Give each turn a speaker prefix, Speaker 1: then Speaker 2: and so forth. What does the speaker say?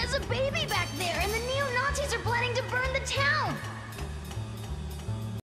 Speaker 1: There's a baby back there, and the neo-Nazis are planning to burn the town!